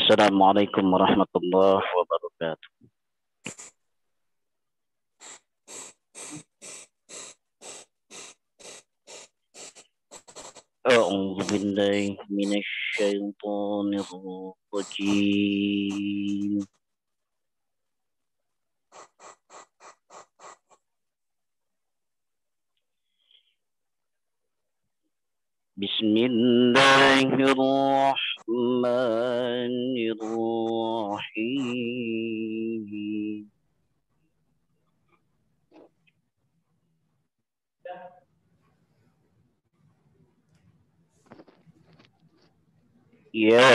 Assalamualaikum warahmatullahi wabarakatuh. أعوذ بالله من الشيطان الرجيم. بسم الله الرحمن الرحيم. يا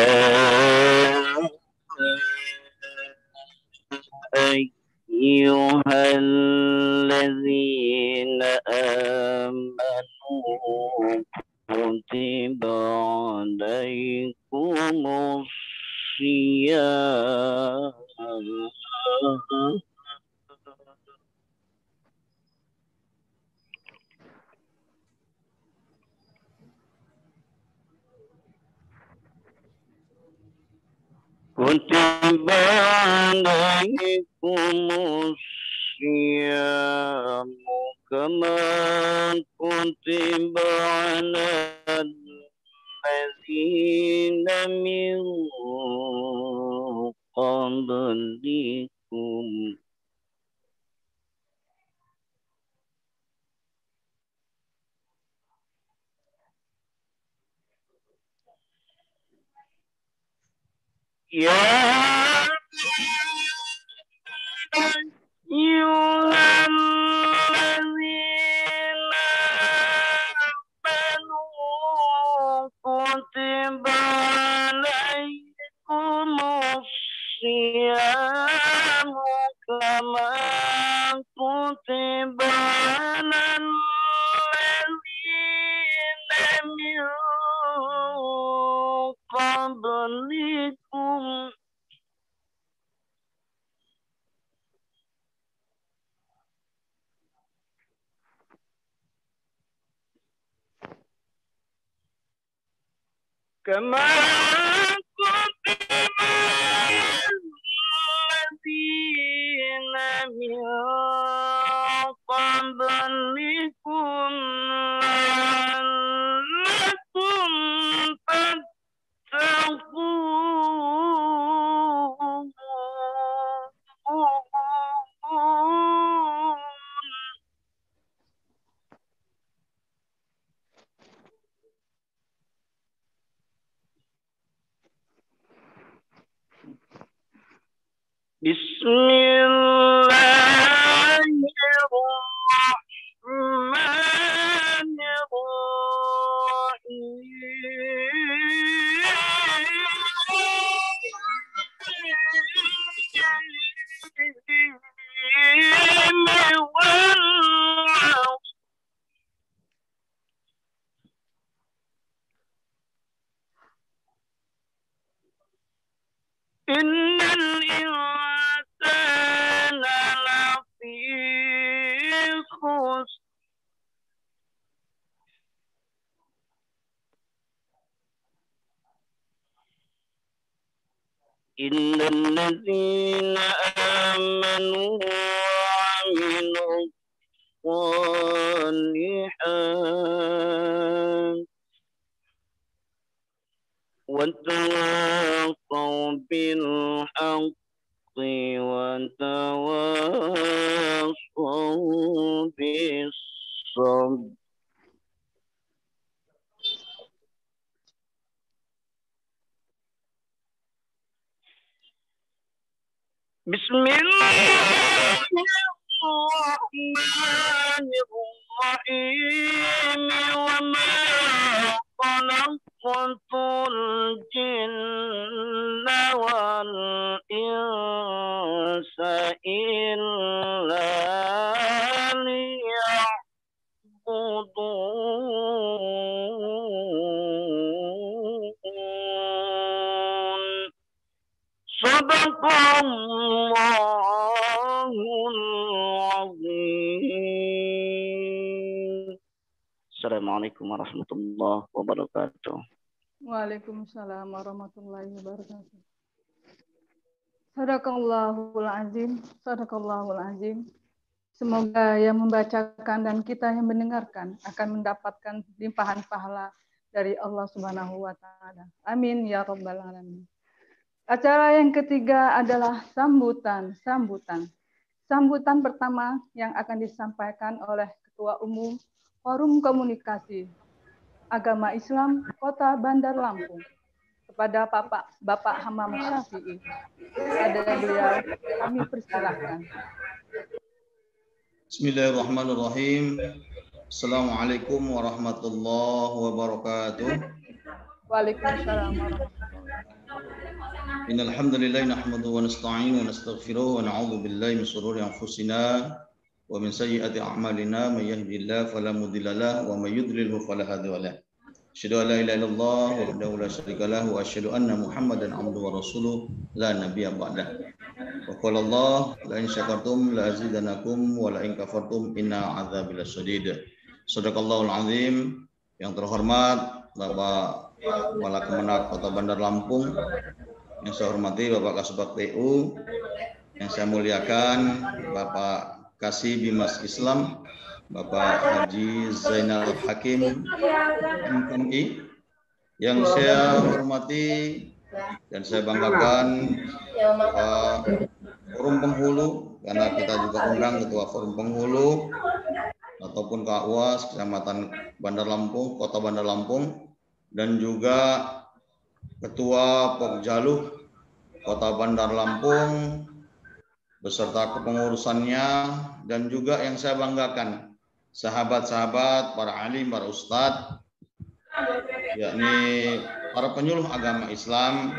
أيها الذين آمنوا كتب عليكم الصيام كتب عليكم الصيام كما كتب على الذين من قبلكم يا أيها الذين آمنوا كتب عليكم الصيام كما كتب على الذين من قبلكم كما كتب على الذين من قبلكم لعلكم تتقون بسم الله الرحمن الرحيم إن الإنسان لفي خسر إلا الذين آمنوا وعملوا الصالحات وتواصوا بالحق وتواصوا بالصبر بسم الله الرحمن الرحيم وما خلقت الجن والإنس إلا ليعبدون صدق الله العظيم. Assalamualaikum warahmatullahi wabarakatuh. Waalaikumsalam warahmatullahi wabarakatuh. Sadaqallahul azim, sadaqallahul azim. Semoga yang membacakan dan kita yang mendengarkan akan mendapatkan limpahan pahala dari Allah Subhanahu wa taala. Amin ya rabbal alamin. Acara yang ketiga adalah sambutan. Sambutan pertama yang akan disampaikan oleh Ketua Umum Forum Komunikasi Agama Islam Kota Bandar Lampung kepada Bapak Hamam Syafi'i. Kepada beliau kami persilahkan. Bismillahirrahmanirrahim. Assalamualaikum warahmatullahi wabarakatuh. Waalaikumsalam warahmatullahi wabarakatuh. Innal hamdalillah nahmaduhu wa nasta'inu wa nastaghfiruh wa na'udzu billahi min shururi anfusina wa min sayyiati a'malina may yahdihillahu fala mudilla lahu wa may yudlilhu fala hadiya lahu. Asyhadu an la ilaha illallah wahdahu la syarika lahu wa asyhadu anna Muhammadan abduhu wa rasuluh la nabiyya ba'dah. Wa qala Allah la in syakartum la azidanakum wa la in kafartum inna adzabil syadid. Shadaqallahul azim. Yang terhormat Bapak Kepala Kemenak Kota Bandar Lampung, yang saya hormati Bapak Kasubag TU, yang saya muliakan Bapak Kasih Bimas Islam, Bapak Haji Zainal Hakim MKI, yang saya hormati dan saya banggakan Forum Penghulu, karena kita juga undang Ketua Forum Penghulu ataupun Kak UAS Kecamatan Bandar Lampung, Kota Bandar Lampung, dan juga Ketua Pokjaluh Kota Bandar Lampung beserta kepengurusannya, dan juga yang saya banggakan sahabat-sahabat, para alim, para ustadz, yakni para penyuluh agama Islam,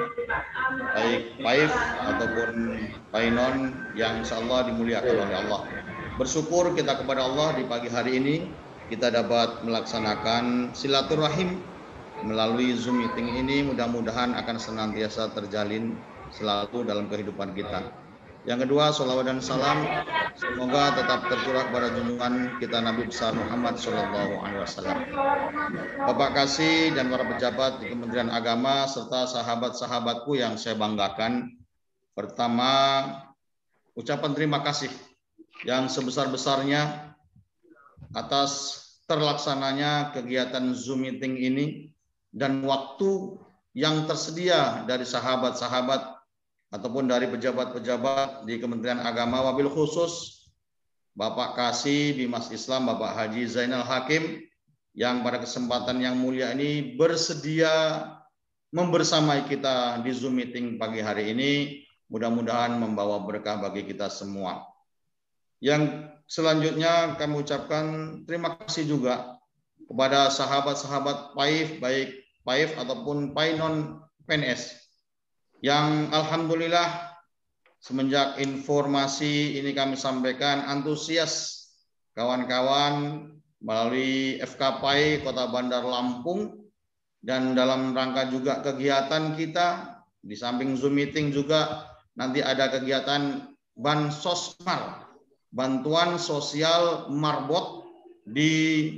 baik Paif ataupun Painon, yang insyaallah dimuliakan oleh Allah. Bersyukur kita kepada Allah di pagi hari ini kita dapat melaksanakan silaturahim melalui Zoom meeting ini. Mudah-mudahan akan senantiasa terjalin selalu dalam kehidupan kita. Yang kedua, sholawat dan salam semoga tetap tercurah pada junjungan kita Nabi besar Muhammad SAW. Bapak Kasih dan para pejabat di Kementerian Agama serta sahabat-sahabatku yang saya banggakan. Pertama, ucapan terima kasih yang sebesar-besarnya atas terlaksananya kegiatan Zoom meeting ini dan waktu yang tersedia dari sahabat-sahabat ataupun dari pejabat-pejabat di Kementerian Agama, wabil khusus Bapak Kasih Bimas Islam, Bapak Haji Zainal Hakim, yang pada kesempatan yang mulia ini bersedia membersamai kita di Zoom meeting pagi hari ini. Mudah-mudahan membawa berkah bagi kita semua. Yang selanjutnya kami ucapkan terima kasih juga kepada sahabat-sahabat Paif, baik Paif ataupun Painon PNS, yang alhamdulillah semenjak informasi ini kami sampaikan antusias kawan-kawan melalui FKPAI Kota Bandar Lampung, dan dalam rangka juga kegiatan kita di samping Zoom meeting juga nanti ada kegiatan Bansosmar, bantuan sosial marbot di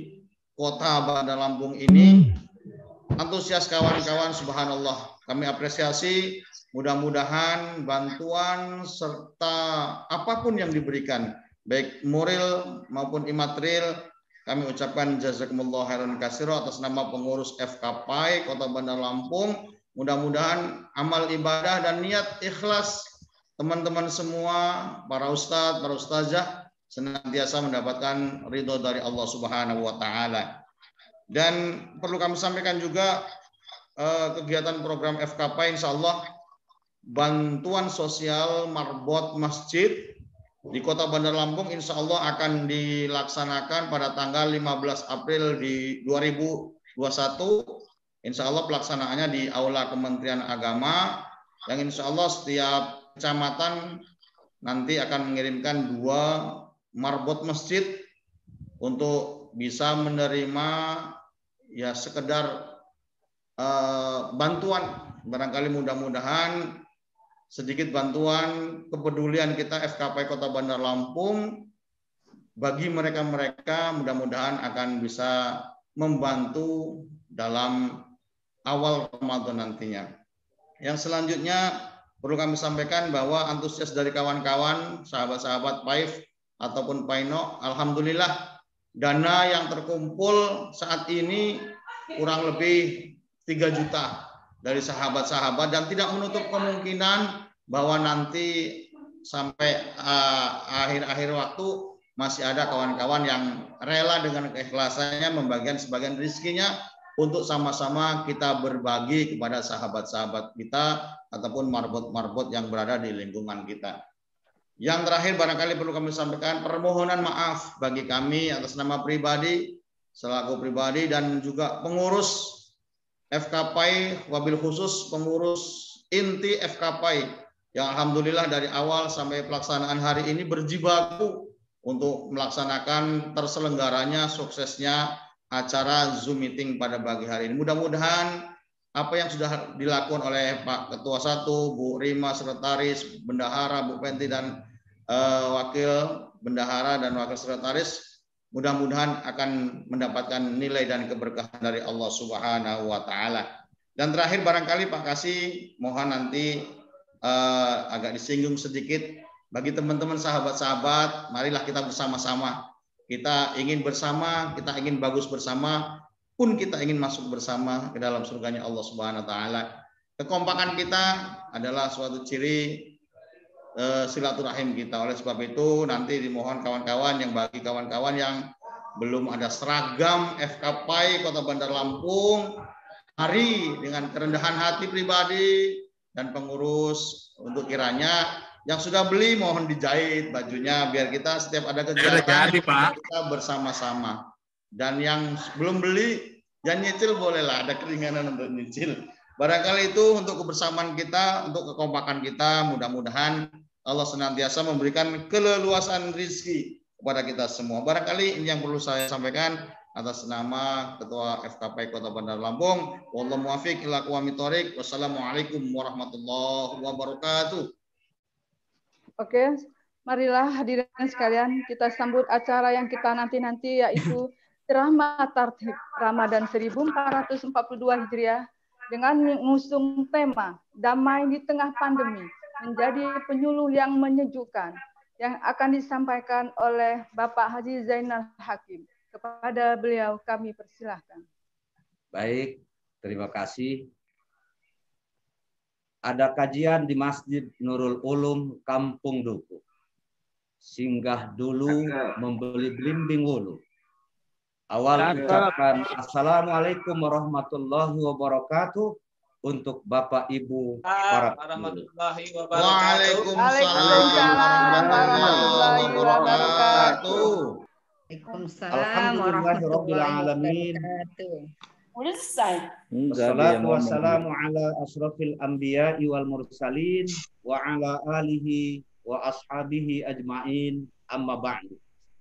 Kota Bandar Lampung ini. Antusias kawan-kawan, subhanallah, kami apresiasi. Mudah-mudahan bantuan serta apapun yang diberikan, baik moral maupun imaterial, kami ucapkan jazakumullah khairan katsira atas nama pengurus FKPAI Kota Bandar Lampung. Mudah-mudahan amal ibadah dan niat ikhlas teman-teman semua, para ustadz, para ustazah, senantiasa mendapatkan ridho dari Allah Subhanahu wa taala. Dan perlu kami sampaikan juga kegiatan program FKPAI insya Allah bantuan sosial marbot masjid di Kota Bandar Lampung insya Allah akan dilaksanakan pada tanggal 15 April di 2021. Insya Allah pelaksanaannya di Aula Kementerian Agama, yang insya Allah setiap kecamatan nanti akan mengirimkan 2 marbot masjid untuk bisa menerima ya sekedar bantuan. Barangkali mudah-mudahan sedikit bantuan kepedulian kita FKPAI Kota Bandar Lampung bagi mereka-mereka, mudah-mudahan akan bisa membantu dalam awal Ramadan nantinya. Yang selanjutnya perlu kami sampaikan bahwa antusias dari kawan-kawan, sahabat-sahabat PAIF ataupun Paino, alhamdulillah dana yang terkumpul saat ini kurang lebih 3 juta dari sahabat-sahabat, dan tidak menutup kemungkinan bahwa nanti sampai akhir-akhir waktu masih ada kawan-kawan yang rela dengan keikhlasannya membagikan sebagian rezekinya untuk sama-sama kita berbagi kepada sahabat-sahabat kita ataupun marbot-marbot yang berada di lingkungan kita. Yang terakhir barangkali perlu kami sampaikan permohonan maaf bagi kami atas nama pribadi, selaku pribadi dan juga pengurus FKPAI, wabil khusus pengurus inti FKPAI yang alhamdulillah dari awal sampai pelaksanaan hari ini berjibaku untuk melaksanakan terselenggaranya suksesnya acara Zoom meeting pada pagi hari ini. Mudah-mudahan apa yang sudah dilakukan oleh Pak Ketua 1, Bu Rima, Sekretaris, Bendahara, Bu Penti, dan Wakil Bendahara dan Wakil Sekretaris, mudah-mudahan akan mendapatkan nilai dan keberkahan dari Allah Subhanahu wa Ta'ala. Dan terakhir barangkali Pak Kasih, mohon nanti agak disinggung sedikit bagi teman-teman sahabat-sahabat, marilah kita bersama-sama. Kita ingin bersama, kita ingin bagus bersama, pun kita ingin masuk bersama ke dalam surganya Allah Subhanahu wa Ta'ala. Kekompakan kita adalah suatu ciri silaturahim kita. Oleh sebab itu nanti dimohon kawan-kawan yang bagi kawan-kawan yang belum ada seragam FKPAI Kota Bandar Lampung, mari dengan kerendahan hati pribadi dan pengurus untuk kiranya yang sudah beli mohon dijahit bajunya biar kita setiap ada kegiatan kita bersama-sama. Dan yang belum beli jangan nyicil, bolehlah ada keringanan untuk nyicil. Barangkali itu untuk kebersamaan kita, untuk kekompakan kita. Mudah-mudahan Allah senantiasa memberikan keleluasan rezeki kepada kita semua. Barangkali ini yang perlu saya sampaikan atas nama Ketua FKPAI Kota Bandar Lampung. Wallahu muwaffiq ila aqwamit thoriq. Wassalamualaikum warahmatullahi wabarakatuh. Oke, marilah hadirin sekalian kita sambut acara yang kita nanti-nanti, yaitu Ceramah Tartib Ramadan 1442 Hijriah dengan mengusung tema Damai di Tengah Pandemi menjadi penyuluh yang menyejukkan, yang akan disampaikan oleh Bapak Haji Zainal Hakim. Kepada beliau kami persilahkan. Baik, terima kasih. Ada kajian di Masjid Nurul Ulum, Kampung Duku. Singgah dulu membeli belimbing wulu. Awal ucapkan Assalamualaikum warahmatullahi wabarakatuh untuk Bapak Ibu para warahmatullahi wabarakatuh. Waalaikumsalam warahmatullahi wabarakatuh. Alhamdulillahirabbil alamin. Wassalatu wassalamu ala asrafil anbiya'i wal mursalin wa ala alihi wa ashabihi ajma'in, amma ba'du.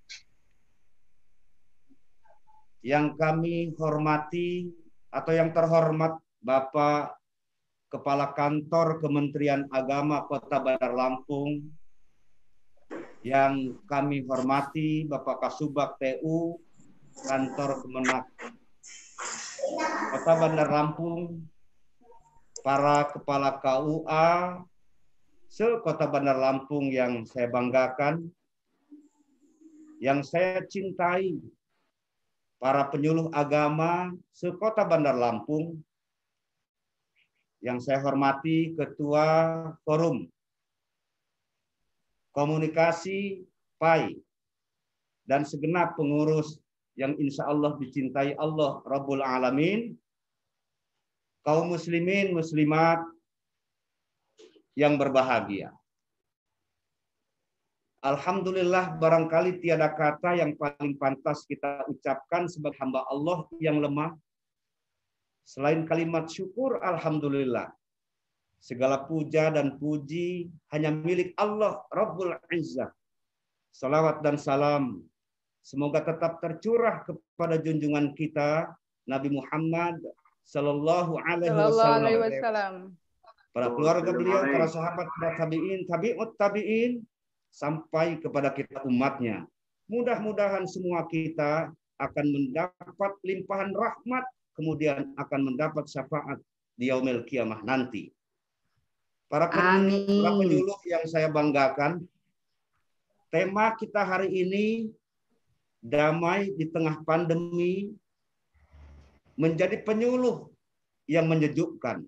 Yang kami hormati atau yang terhormat Bapak Kepala Kantor Kementerian Agama Kota Bandar Lampung, yang kami hormati Bapak Kasubag TU Kantor Kemenak Kota Bandar Lampung, para kepala KUA se-Kota Bandar Lampung yang saya banggakan, yang saya cintai, para penyuluh agama se-Kota Bandar Lampung, yang saya hormati Ketua Forum Komunikasi PAI, dan segenap pengurus yang insya Allah dicintai Allah Rabbul Alamin, kaum muslimin, muslimat yang berbahagia. Alhamdulillah, barangkali tiada kata yang paling pantas kita ucapkan sebagai hamba Allah yang lemah selain kalimat syukur. Alhamdulillah, segala puja dan puji hanya milik Allah Rabbul Izzah. Salawat dan salam semoga tetap tercurah kepada junjungan kita Nabi Muhammad Sallallahu Alaihi Wasallam, para keluarga beliau, para sahabat, para tabiin, tabiut tabiin, sampai kepada kita umatnya. Mudah-mudahan semua kita akan mendapat limpahan rahmat, kemudian akan mendapat syafaat di yaumil kiamah nanti. Para penyuluh yang saya banggakan, tema kita hari ini, damai di tengah pandemi, menjadi penyuluh yang menyejukkan.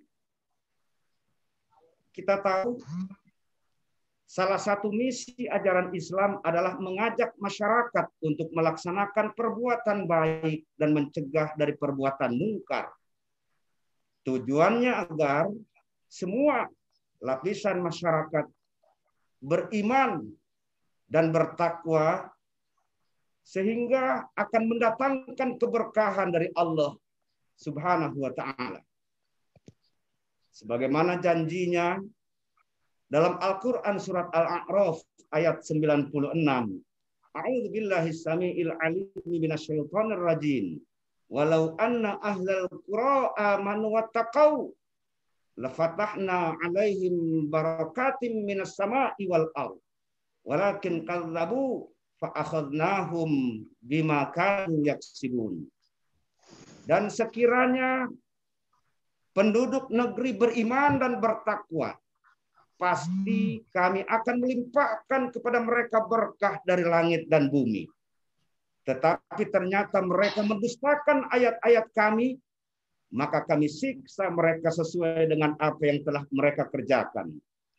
Kita tahu salah satu misi ajaran Islam adalah mengajak masyarakat untuk melaksanakan perbuatan baik dan mencegah dari perbuatan mungkar. Tujuannya agar semua lapisan masyarakat beriman dan bertakwa sehingga akan mendatangkan keberkahan dari Allah Subhanahu wa ta'ala. Sebagaimana janjinya dalam Al-Quran surat Al-A'raf ayat 96. A'udzu billahi samiil alim minasyaitonir rajim. Walau anna ahlal qura amanu wattaqau lafatahna 'alaihim barakatim minas sama'i wal ardh. Walakin kadzabu fa akhadnahum bima kanu yaksibun. Dan sekiranya penduduk negeri beriman dan bertakwa, pasti kami akan melimpahkan kepada mereka berkah dari langit dan bumi. Tetapi ternyata mereka mendustakan ayat-ayat kami, maka kami siksa mereka sesuai dengan apa yang telah mereka kerjakan.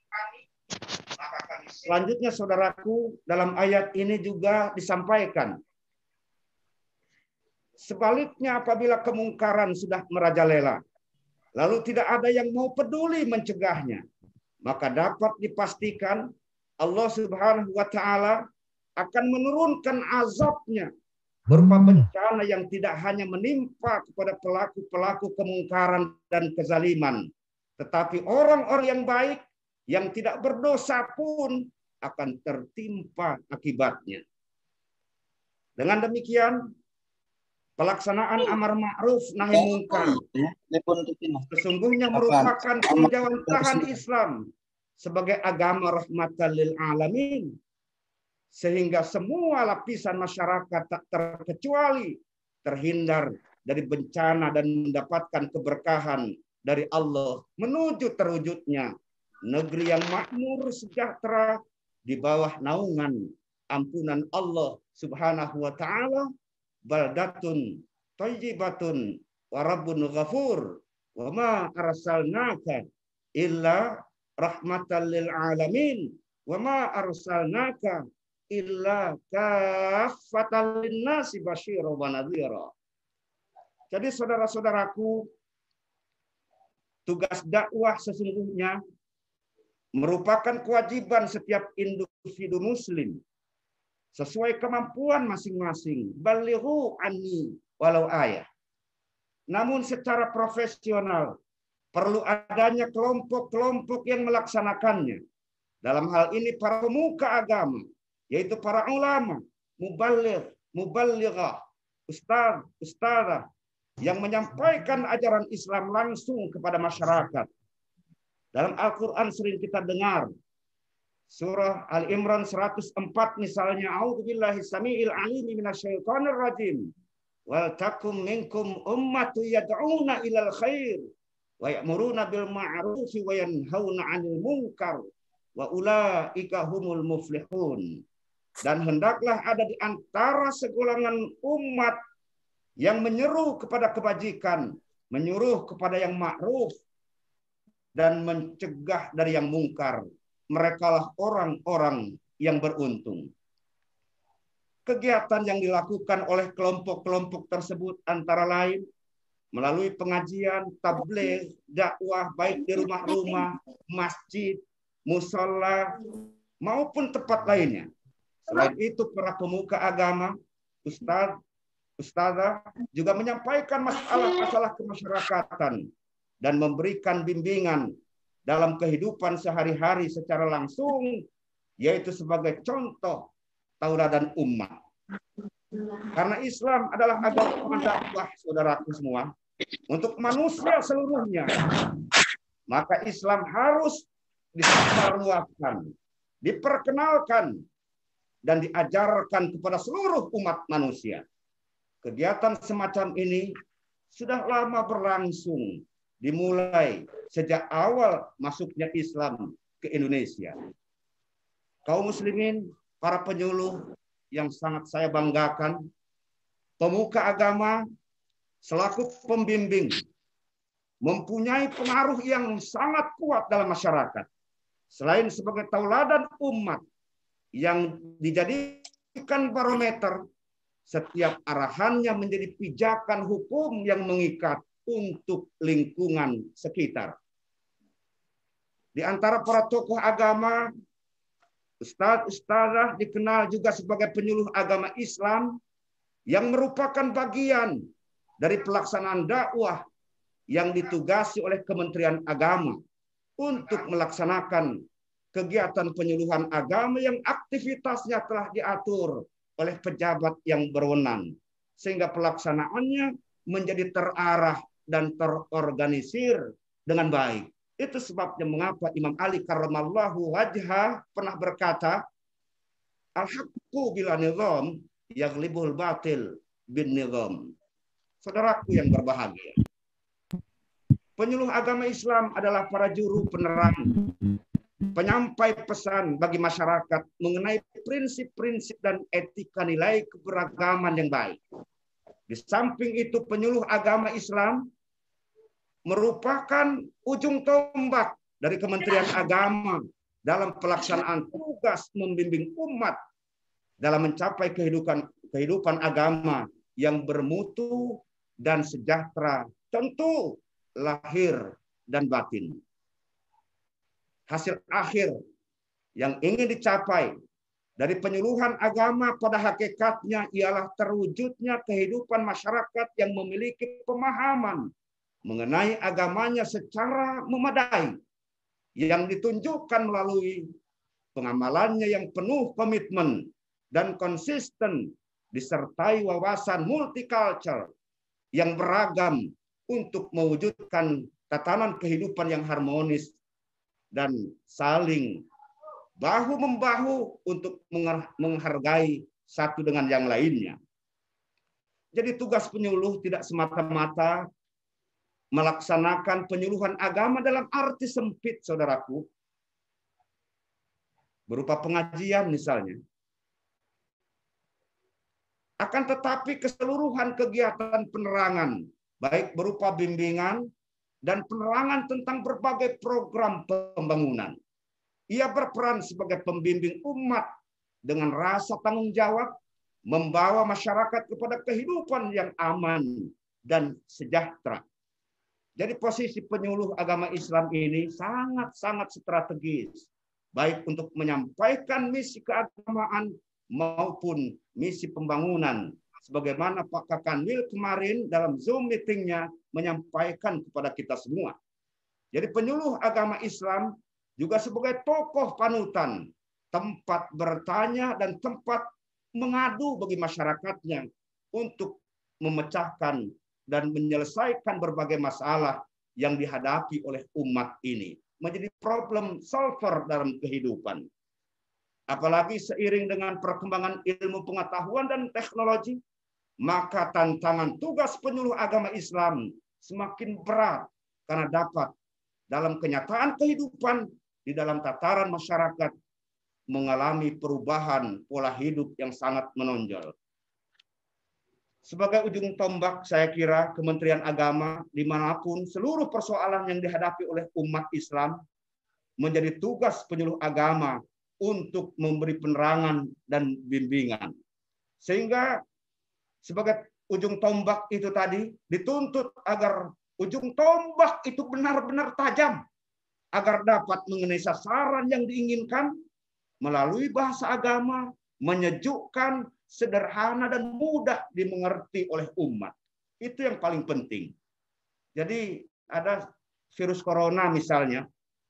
Selanjutnya, saudaraku, dalam ayat ini juga disampaikan, sebaliknya apabila kemungkaran sudah merajalela, lalu tidak ada yang mau peduli mencegahnya, maka dapat dipastikan Allah Subhanahu wa ta'ala akan menurunkan azabnya berupa bencana yang tidak hanya menimpa kepada pelaku-pelaku kemungkaran dan kezaliman, tetapi orang-orang yang baik yang tidak berdosa pun akan tertimpa akibatnya. Dengan demikian, pelaksanaan amar ma'ruf nahi mungkar sesungguhnya merupakan penjawantahan Islam sebagai agama rahmatan lil alamin, sehingga semua lapisan masyarakat tak terkecuali terhindar dari bencana dan mendapatkan keberkahan dari Allah menuju terwujudnya negeri yang makmur sejahtera di bawah naungan ampunan Allah Subhanahu wa ta'ala. Baldatun thayyibatun wa rabbun ghafur wa ma arsalnaka illa rahmatan lil alamin wa ma arsalnaka illa kaffatan linnasi basyira wa nadhira. Jadi saudara-saudaraku, tugas dakwah sesungguhnya merupakan kewajiban setiap individu muslim sesuai kemampuan masing-masing. Balighu anni walau ayah. Namun secara profesional perlu adanya kelompok-kelompok yang melaksanakannya. Dalam hal ini para pemuka agama, yaitu para ulama, muballigh, muballighah, ustaz, ustazah yang menyampaikan ajaran Islam langsung kepada masyarakat. Dalam Al-Quran sering kita dengar surah Al-Imran 104 misalnya, a'udzubillahi samiil alim minasyaitonir rajim. Wal takum minkum ummatu yad'una ilal khair wa ya'muruna bil ma'ruf wa yanhauna 'anil munkar wa ulaika humul muflihun. Dan hendaklah ada di antara segolongan umat yang menyeru kepada kebajikan, menyuruh kepada yang ma'ruf dan mencegah dari yang mungkar. Merekalah orang-orang yang beruntung. Kegiatan yang dilakukan oleh kelompok-kelompok tersebut antara lain melalui pengajian, tabligh, dakwah baik di rumah-rumah, masjid, musola maupun tempat lainnya. Selain itu para pemuka agama, ustaz, ustazah juga menyampaikan masalah-masalah kemasyarakatan dan memberikan bimbingan dalam kehidupan sehari-hari secara langsung, yaitu sebagai contoh tauladan umat. Karena Islam adalah agama dakwah, saudaraku semua, untuk manusia seluruhnya, maka Islam harus disebarluaskan, diperkenalkan, dan diajarkan kepada seluruh umat manusia. Kegiatan semacam ini sudah lama berlangsung dimulai sejak awal masuknya Islam ke Indonesia. Kaum muslimin, para penyuluh yang sangat saya banggakan, pemuka agama selaku pembimbing mempunyai pengaruh yang sangat kuat dalam masyarakat. Selain sebagai tauladan umat yang dijadikan barometer, setiap arahannya menjadi pijakan hukum yang mengikat untuk lingkungan sekitar. Di antara para tokoh agama, ustaz-ustazah dikenal juga sebagai penyuluh agama Islam yang merupakan bagian dari pelaksanaan dakwah yang ditugasi oleh Kementerian Agama untuk melaksanakan kegiatan penyuluhan agama yang aktivitasnya telah diatur oleh pejabat yang berwenang, sehingga pelaksanaannya menjadi terarah dan terorganisir dengan baik. Itu sebabnya mengapa Imam Ali karramallahu wajhah pernah berkata, al-haqqu bila nizam yaghlibul batil bin nizam. Saudaraku yang berbahagia, penyuluh agama Islam adalah para juru penerang, penyampai pesan bagi masyarakat mengenai prinsip-prinsip dan etika nilai keberagaman yang baik. Di samping itu, penyuluh agama Islam merupakan ujung tombak dari Kementerian Agama dalam pelaksanaan tugas membimbing umat dalam mencapai kehidupan agama yang bermutu dan sejahtera, tentu lahir dan batin. Hasil akhir yang ingin dicapai dari penyuluhan agama pada hakikatnya ialah terwujudnya kehidupan masyarakat yang memiliki pemahaman mengenai agamanya secara memadai, yang ditunjukkan melalui pengamalannya yang penuh komitmen dan konsisten, disertai wawasan multicultural yang beragam untuk mewujudkan tatanan kehidupan yang harmonis dan saling bahu-membahu untuk menghargai satu dengan yang lainnya. Jadi tugas penyuluh tidak semata-mata melaksanakan penyuluhan agama dalam arti sempit, saudaraku, berupa pengajian misalnya. Akan tetapi keseluruhan kegiatan penerangan, baik berupa bimbingan dan penerangan tentang berbagai program pembangunan. Ia berperan sebagai pembimbing umat dengan rasa tanggung jawab, membawa masyarakat kepada kehidupan yang aman dan sejahtera. Jadi posisi penyuluh agama Islam ini sangat-sangat strategis, baik untuk menyampaikan misi keagamaan maupun misi pembangunan. Sebagaimana Pak Kakanwil kemarin dalam Zoom meetingnya menyampaikan kepada kita semua. Jadi penyuluh agama Islam juga sebagai tokoh panutan, tempat bertanya dan tempat mengadu bagi masyarakatnya untuk memecahkan dan menyelesaikan berbagai masalah yang dihadapi oleh umat ini. Menjadi problem solver dalam kehidupan. Apalagi seiring dengan perkembangan ilmu pengetahuan dan teknologi, maka tantangan tugas penyuluh agama Islam semakin berat karena dapat dalam kenyataan kehidupan di dalam tataran masyarakat mengalami perubahan pola hidup yang sangat menonjol. Sebagai ujung tombak, saya kira Kementerian Agama dimanapun seluruh persoalan yang dihadapi oleh umat Islam menjadi tugas penyuluh agama untuk memberi penerangan dan bimbingan. Sehingga sebagai ujung tombak itu tadi dituntut agar ujung tombak itu benar-benar tajam agar dapat mengenai sasaran yang diinginkan melalui bahasa agama, menyejukkan, sederhana dan mudah dimengerti oleh umat. Itu yang paling penting. Jadi ada virus corona misalnya,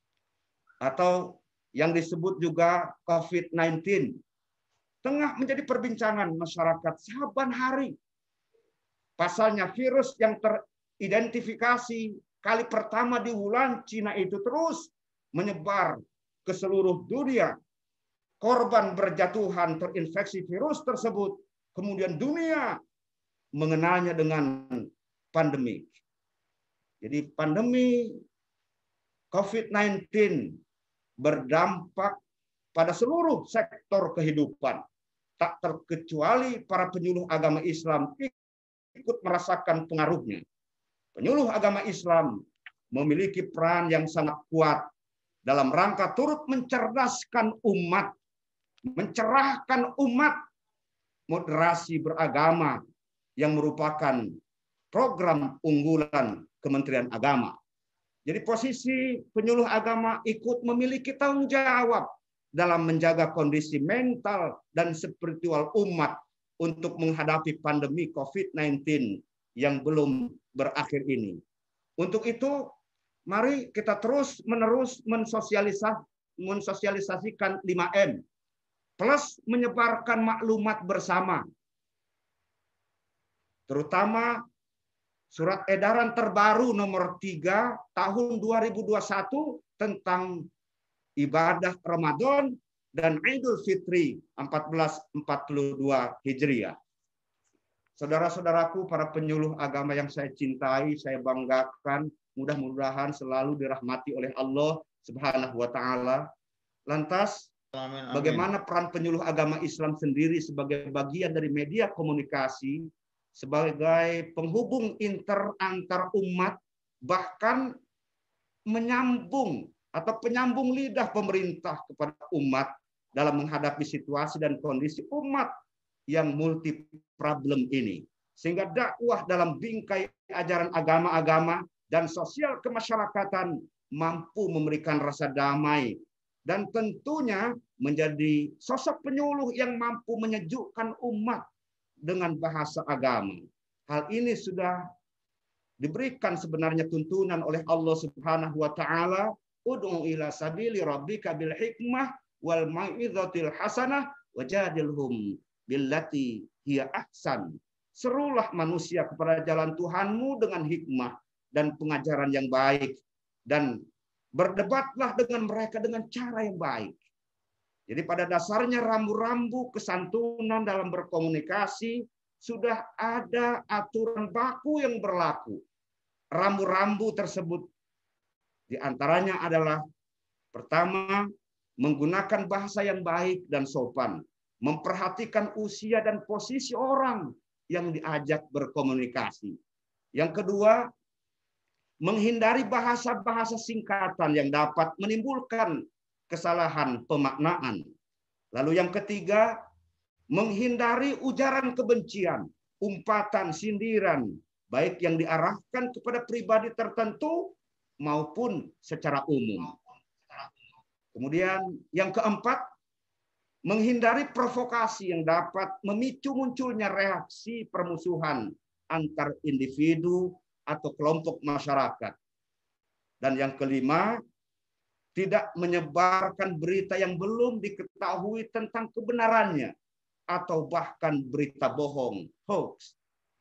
atau yang disebut juga COVID-19, tengah menjadi perbincangan masyarakat saban hari. Pasalnya virus yang teridentifikasi kali pertama di Wuhan, Cina itu terus menyebar ke seluruh dunia. Korban berjatuhan terinfeksi virus tersebut, kemudian dunia mengenalnya dengan pandemik. Jadi pandemi COVID-19 berdampak pada seluruh sektor kehidupan. Tak terkecuali para penyuluh agama Islam ikut merasakan pengaruhnya. Penyuluh agama Islam memiliki peran yang sangat kuat dalam rangka turut mencerdaskan umat, mencerahkan umat. Moderasi beragama yang merupakan program unggulan Kementerian Agama. Jadi posisi penyuluh agama ikut memiliki tanggung jawab dalam menjaga kondisi mental dan spiritual umat untuk menghadapi pandemi COVID-19 yang belum berakhir ini. Untuk itu, mari kita terus-menerus mensosialisasikan 5M, plus menyebarkan maklumat bersama. Terutama surat edaran terbaru nomor 3 tahun 2021 tentang ibadah Ramadan dan Idul Fitri 1442 Hijriah. Saudara-saudaraku, para penyuluh agama yang saya cintai, saya banggakan, mudah-mudahan selalu dirahmati oleh Allah Subhanahu wa taala. Lantas, Amin, amin. bagaimana peran penyuluh agama Islam sendiri sebagai bagian dari media komunikasi, sebagai penghubung antar umat, bahkan menyambung atau penyambung lidah pemerintah kepada umat dalam menghadapi situasi dan kondisi umat yang multi problem ini. Sehingga dakwah dalam bingkai ajaran agama-agama dan sosial kemasyarakatan mampu memberikan rasa damai dan tentunya menjadi sosok penyuluh yang mampu menyejukkan umat dengan bahasa agama. Hal ini sudah diberikan sebenarnya tuntunan oleh Allah Subhanahu wa taala, ud'u ila sabili rabbika bil hikmah wal mau'izatil hasanah wajadilhum billati hiya ahsan. Serulah manusia kepada jalan Tuhanmu dengan hikmah dan pengajaran yang baik, dan berdebatlah dengan mereka dengan cara yang baik. Jadi pada dasarnya rambu-rambu kesantunan dalam berkomunikasi sudah ada aturan baku yang berlaku. Rambu-rambu tersebut diantaranya adalah pertama, menggunakan bahasa yang baik dan sopan, memperhatikan usia dan posisi orang yang diajak berkomunikasi. Yang kedua, menghindari bahasa-bahasa singkatan yang dapat menimbulkan kesalahan pemaknaan. Lalu yang ketiga, menghindari ujaran kebencian, umpatan, sindiran, baik yang diarahkan kepada pribadi tertentu maupun secara umum. Kemudian yang keempat, menghindari provokasi yang dapat memicu munculnya reaksi permusuhan antar individu atau kelompok masyarakat. Dan yang kelima, tidak menyebarkan berita yang belum diketahui tentang kebenarannya atau bahkan berita bohong, hoax.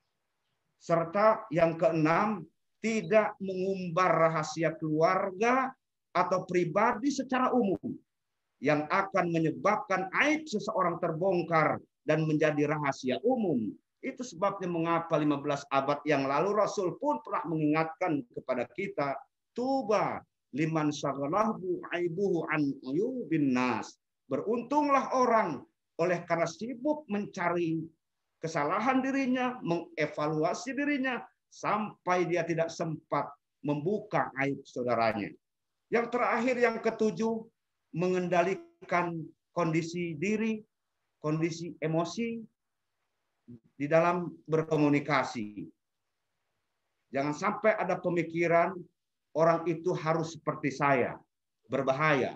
Serta yang keenam, tidak mengumbar rahasia keluarga atau pribadi secara umum yang akan menyebabkan aib seseorang terbongkar dan menjadi rahasia umum. Itu sebabnya mengapa 15 abad yang lalu Rasul pun pernah mengingatkan kepada kita, tuba liman syaghalahu aibuhu an uyubin nas. Beruntunglah orang oleh karena sibuk mencari kesalahan dirinya, mengevaluasi dirinya, sampai dia tidak sempat membuka aib saudaranya. Yang terakhir, yang ketujuh, mengendalikan kondisi diri, kondisi emosi di dalam berkomunikasi. Jangan sampai ada pemikiran orang itu harus seperti saya, berbahaya.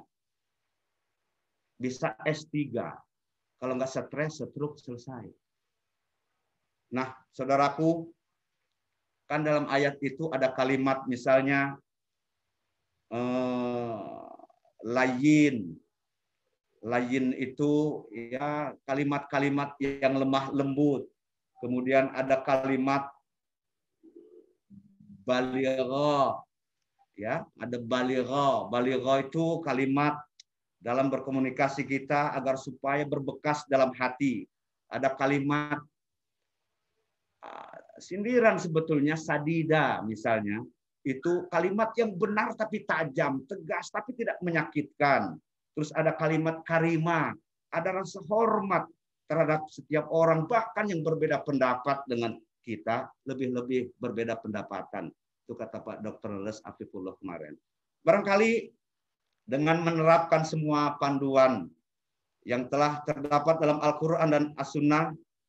Bisa S3, kalau nggak stres, stroke, selesai. Nah, saudaraku, kan dalam ayat itu ada kalimat misalnya layin. Layin itu ya kalimat-kalimat yang lemah lembut. Kemudian ada kalimat baligha. Ya, ada baligha. Baligha itu kalimat dalam berkomunikasi kita agar supaya berbekas dalam hati. Ada kalimat sindiran sebetulnya sadida misalnya. itu kalimat yang benar tapi tajam, tegas tapi tidak menyakitkan. Terus ada kalimat karimah, ada rasa hormat terhadap setiap orang, bahkan yang berbeda pendapat dengan kita, lebih-lebih berbeda pendapatan. Itu kata Pak Dr. Les Afifullah kemarin. Barangkali dengan menerapkan semua panduan yang telah terdapat dalam Al-Quran dan As-Sunnah,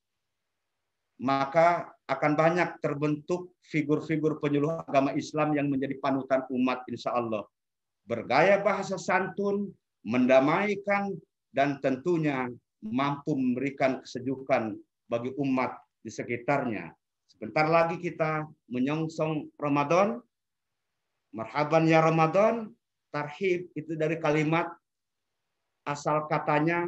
maka akan banyak terbentuk figur-figur penyuluh agama Islam yang menjadi panutan umat, insya Allah. Bergaya bahasa santun, mendamaikan, dan tentunya mampu memberikan kesejukan bagi umat di sekitarnya. Sebentar lagi kita menyongsong Ramadan. Marhaban ya Ramadan. Tarhib itu dari kalimat asal katanya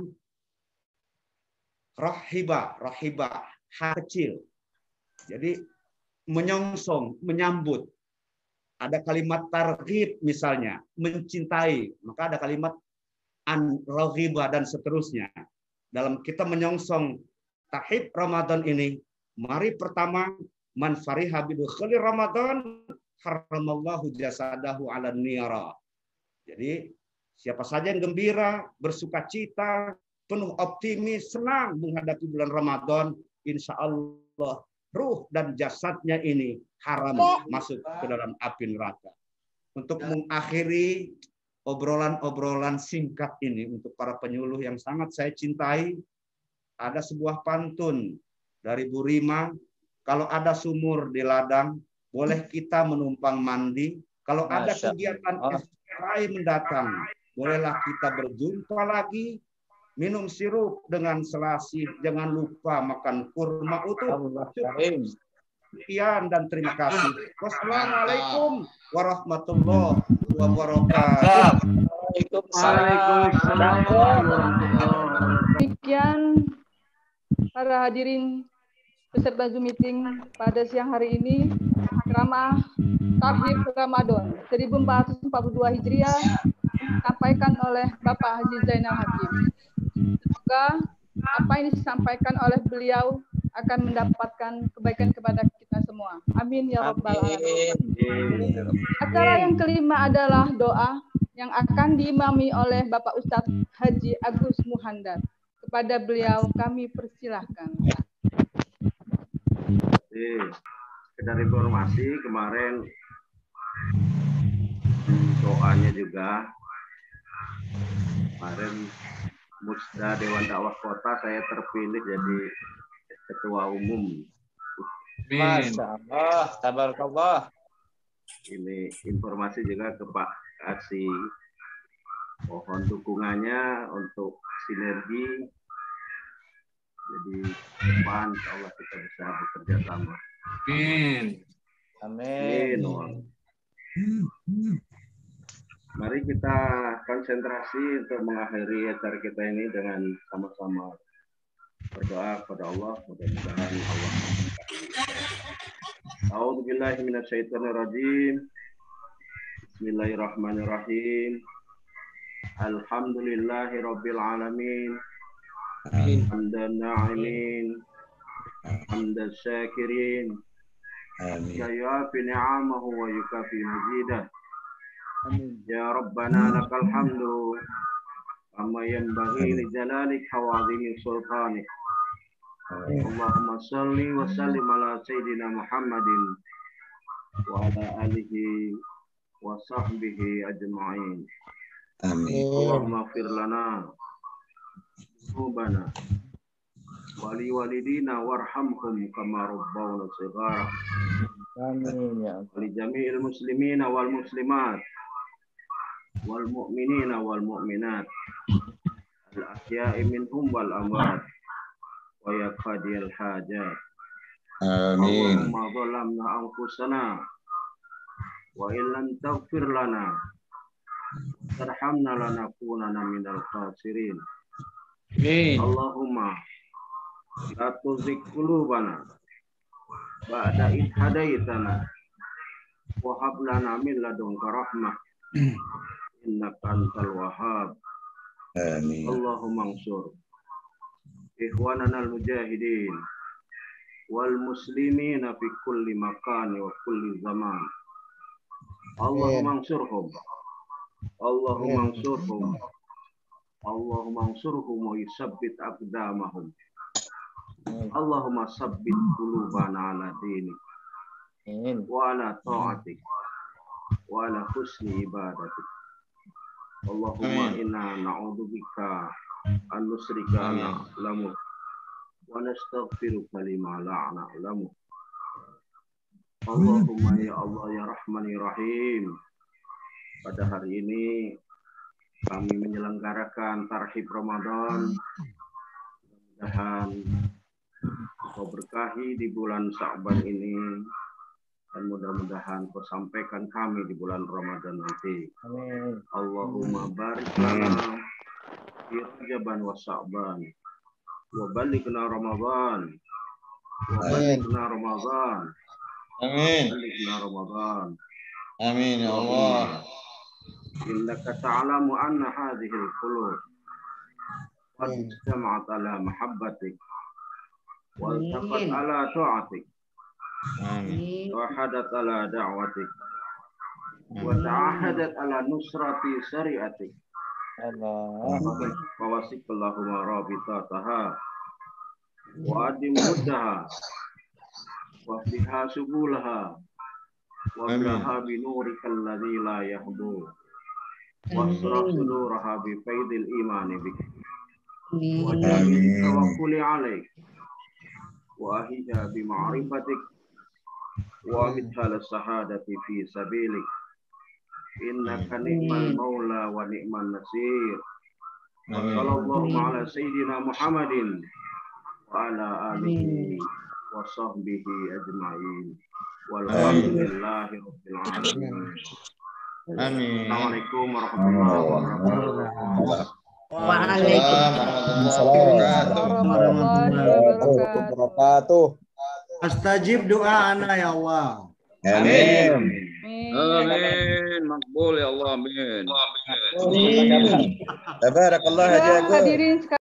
rohiba, kecil. Jadi menyongsong, menyambut. Ada kalimat targhib misalnya, mencintai. Maka ada kalimat an-raghiba dan seterusnya. Dalam kita menyongsong tahib Ramadan ini, mari pertama man fariha bidukhuli Ramadan haramallahu jasadahu 'alan nira. Jadi siapa saja yang gembira, bersukacita, penuh optimis, senang menghadapi bulan Ramadan, insya Allah ruh dan jasadnya ini haram masuk ke dalam api neraka. Untuk mengakhiri obrolan-obrolan singkat ini untuk para penyuluh yang sangat saya cintai, ada sebuah pantun dari Bu Rima, kalau ada sumur di ladang, boleh kita menumpang mandi. Kalau ada kegiatan FPI mendatang, bolehlah kita berjumpa lagi, minum sirup dengan selasih, jangan lupa makan kurma utuh. Sekian dan terima kasih. Wassalamualaikum warahmatullahi wabarakatuh. Demikian para hadirin peserta Zoom meeting pada siang hari ini, ceramah Tarhib Ramadan 1442 Hijriah disampaikan oleh Bapak Haji Zainal Hakim. Semoga apa yang disampaikan oleh beliau akan mendapatkan kebaikan kepada kita semua. Amin ya rabbal alamin. Acara yang kelima adalah doa yang akan diimami oleh Bapak Ustadz Haji Agus Muhandar. Kepada beliau kami persilahkan. Sekedar informasi, kemarin doanya juga kemarin Musda Dewan Dakwah Kota saya terpilih jadi ketua umum. Masya Allah, tabarakallah. Ini informasi juga ke Pak Kasih. Mohon dukungannya untuk sinergi. Jadi depan insya Allah kita bisa bekerja sama. Amin. Amin. Mari kita konsentrasi untuk mengakhiri acara kita ini dengan sama-sama berdoa kepada Allah. Mudah-mudahan Allah. A'udzubillahi minasyaitonirrajim. Bismillahirrahmanirrahim. Alhamdulillahirabbil alamin. Hamdan na'imin. Hamdan syakirin. Ya yuafi ni'amahu wa yukafi mazidah. Ya Rabbana lakal hamdu kama yanbaghi li jalalika wa 'azimi sultanik. Allahumma shalli wa sallim ala sayyidina Muhammadin wa ala alihi wa sahbihi ajma'in. Amin. Allahumma ighfir lana dzunubana wa li walidina warhamhum kama rabbawna shighara. Amin ya Allah. Wa li jami'il muslimina wal muslimat wal mu'minina wal mu'minat al ahya'i minhum wal amwat wa ya qadiyal hajat. Amin. Allahumma zalamna anfusana wa illam taghfir lana tarhamna lanakunanna minal khasirin. Amin. Allahumma la tuzigh qulubana ba'da idh hadaitana wa hab lana min ladunka rahmah innaka antal wahhab. Amin. Allahumma ansur ikhwanana al-mujahidin wal muslimina fi kulli makan wa kulli zaman Allahumma ansurhum. Allahumma ansurhum. Allahumma ansurhum wa yusabbit aqdamahum. Allahumma sabbit qulubana ala dinik wa ala ta'atik wa ala husni ibadatik. Allahumma inna na'udzubika an nusrika na'lamu wa nastaghfiruka lima la na'lamu. Allahumma ya Allah ya Rahman ya Rahim. Pada hari ini kami menyelenggarakan tarhib Ramadan. Mudah-mudahan Kau berkahi di bulan Sya'ban ini, dan mudah-mudahan Kau sampaikan kami di bulan Ramadan nanti. Amin. Allahumma barik lana fi Rajaban wa Sya'ban wa balighna Ramadan wa balighna Ramadan. Amin. Balighna Ramadan. Amin ya Allah. Innaka ta'lamu anna hadhihi al-qulub qad ijtama'at ala mahabbatik wa iltaqat ala ta'atik wa hadat ala da'watik wa ta'ahadat ala nusrati syari'atik. Allah. Fawasik Allahumma rabitataha wa adim muddaha wa fiha subulaha wa bilaha binurika alladhi la yahdu wa asraf suduraha bi faidil imani bik wa jami'i tawakkuli alaik wa ahija bi ma'rifatik wa mithal sahadati fi sabilik. Innaka ni'mal maula wa ni'man nasir. Wa sallallahu ala sayyidina Muhammadin wa ala alihi wa sahbihi ajma'in. Walhamdulillahi rabbil alamin. Amin. Assalamualaikum warahmatullahi wabarakatuh. Waalaikumsalam warahmatullahi Wabarakatuh. Astajib doa ana ya Allah. Amin. Amin. Makbul ya Allah. Amin. Tabarakallah. Ya, hadirin sekalian.